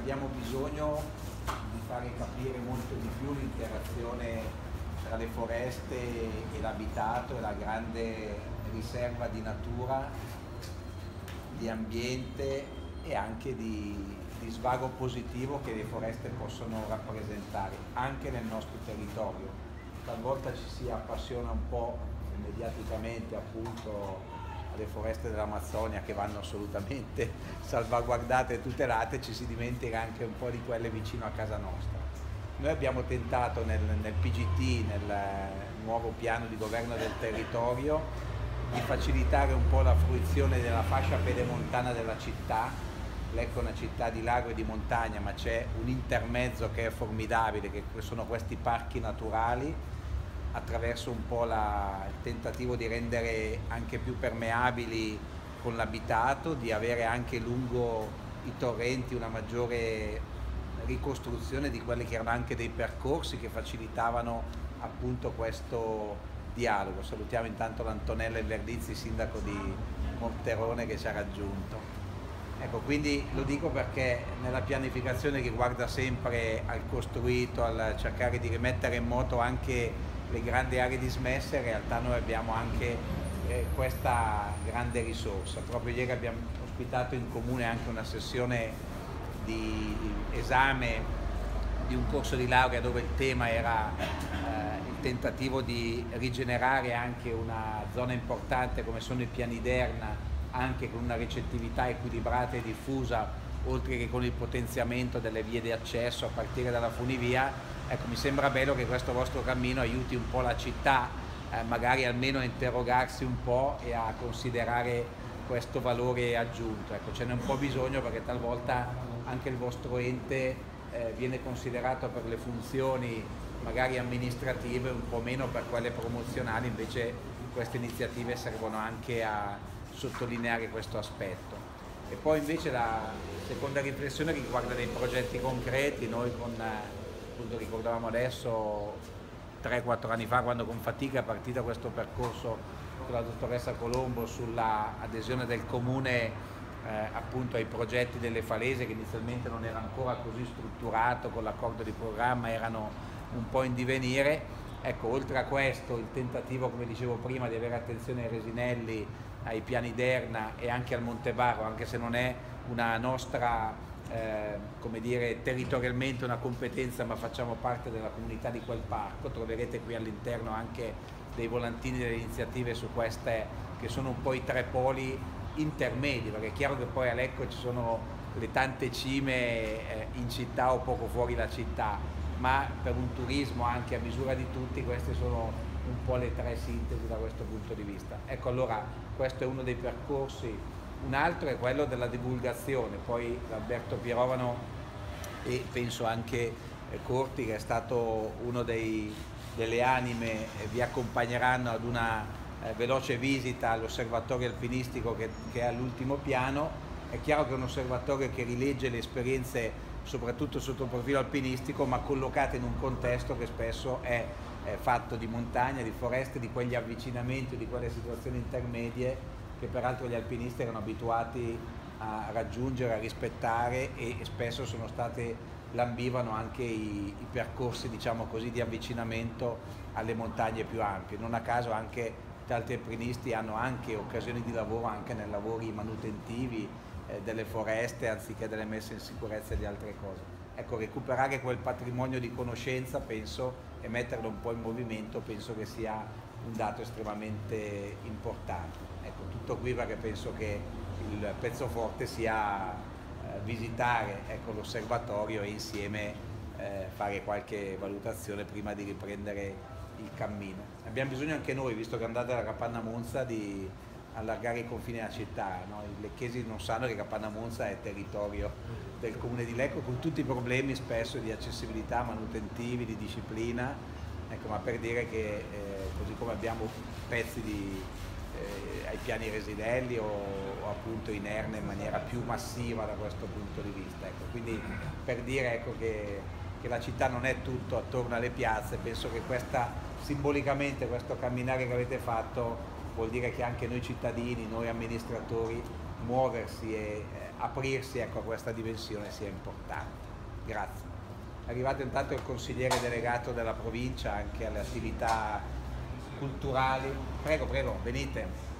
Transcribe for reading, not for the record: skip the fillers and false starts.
abbiamo bisogno di fare capire molto di più l'interazione tra le foreste e l'abitato e la grande riserva di natura, di ambiente e anche di svago positivo che le foreste possono rappresentare anche nel nostro territorio. Talvolta ci si appassiona un po' mediaticamente appunto alle foreste dell'Amazzonia, che vanno assolutamente salvaguardate e tutelate, ci si dimentica anche un po' di quelle vicino a casa nostra. Noi abbiamo tentato nel PGT, nel nuovo piano di governo del territorio, di facilitare un po' la fruizione della fascia pedemontana della città. Lecco è una città di lago e di montagna, ma c'è un intermezzo che è formidabile, che sono questi parchi naturali, attraverso un po' il tentativo di rendere anche più permeabili con l'abitato, di avere anche lungo i torrenti una maggiore ricostruzione di quelli che erano anche dei percorsi che facilitavano appunto questo dialogo. Salutiamo intanto l'Antonella Inverdizzi, sindaco di Morterone, che ci ha raggiunto. Ecco, quindi lo dico perché nella pianificazione che guarda sempre al costruito, al cercare di rimettere in moto anche le grandi aree dismesse, in realtà noi abbiamo anche questa grande risorsa. Proprio ieri abbiamo ospitato in comune anche una sessione di esame di un corso di laurea dove il tema era il tentativo di rigenerare anche una zona importante come sono i piani d'Erna, anche con una ricettività equilibrata e diffusa, oltre che con il potenziamento delle vie di accesso a partire dalla funivia. Ecco, mi sembra bello che questo vostro cammino aiuti un po' la città, magari almeno a interrogarsi un po' e a considerare questo valore aggiunto. Ecco, ce n'è un po' bisogno, perché talvolta anche il vostro ente viene considerato per le funzioni magari amministrative, un po' meno per quelle promozionali. Invece queste iniziative servono anche a sottolineare questo aspetto. E poi invece la seconda riflessione riguarda dei progetti concreti. Noi appunto ricordavamo adesso 3-4 anni fa, quando con fatica è partito questo percorso con la dottoressa Colombo sulla adesione del comune appunto ai progetti delle falese, che inizialmente non era ancora così strutturato, con l'accordo di programma erano un po' in divenire. Ecco, oltre a questo il tentativo, come dicevo prima, di avere attenzione ai Resinelli, ai piani d'Erna e anche al Montebarro, anche se non è una nostra, come dire, territorialmente una competenza, ma facciamo parte della comunità di quel parco. Troverete qui all'interno anche dei volantini delle iniziative su queste, che sono un po' i 3 poli intermedi, perché è chiaro che poi a Lecco ci sono le tante cime in città o poco fuori la città, ma per un turismo anche a misura di tutti queste sono un po' le 3 sintesi da questo punto di vista. Ecco, allora questo è uno dei percorsi. Un altro è quello della divulgazione. Poi Alberto Pirovano e penso anche Corti, che è stato uno delle anime, vi accompagneranno ad una veloce visita all'osservatorio alpinistico che è all'ultimo piano. È chiaro che è un osservatorio che rilegge le esperienze soprattutto sotto il profilo alpinistico, ma collocate in un contesto che spesso è fatto di montagna, di foreste, di quegli avvicinamenti, di quelle situazioni intermedie che peraltro gli alpinisti erano abituati a raggiungere, a rispettare, e spesso sono state, lambivano anche i percorsi, diciamo così, di avvicinamento alle montagne più ampie. Non a caso anche tanti alpinisti hanno anche occasioni di lavoro anche nei lavori manutentivi delle foreste, anziché delle messe in sicurezza di altre cose. Ecco, recuperare quel patrimonio di conoscenza, penso, e metterlo un po' in movimento, penso che sia un dato estremamente importante. Ecco, tutto qui, perché penso che il pezzo forte sia visitare, ecco, l'osservatorio e insieme fare qualche valutazione prima di riprendere il cammino. Abbiamo bisogno anche noi, visto che andate alla Capanna Monza, di allargare i confini della città, no? I lecchesi non sanno che Capanna Monza è territorio del comune di Lecco, con tutti i problemi spesso di accessibilità, manutentivi, di disciplina. Ecco, ma per dire che così come abbiamo pezzi ai piani Resinelli o appunto in Erne in maniera più massiva da questo punto di vista. Ecco, quindi per dire, ecco, che la città non è tutto attorno alle piazze. Penso che simbolicamente questo camminare che avete fatto vuol dire che anche noi cittadini, noi amministratori, muoversi e aprirsi, ecco, a questa dimensione sia importante. Grazie. È arrivato intanto il consigliere delegato della provincia anche alle attività culturali. Prego, prego, venite.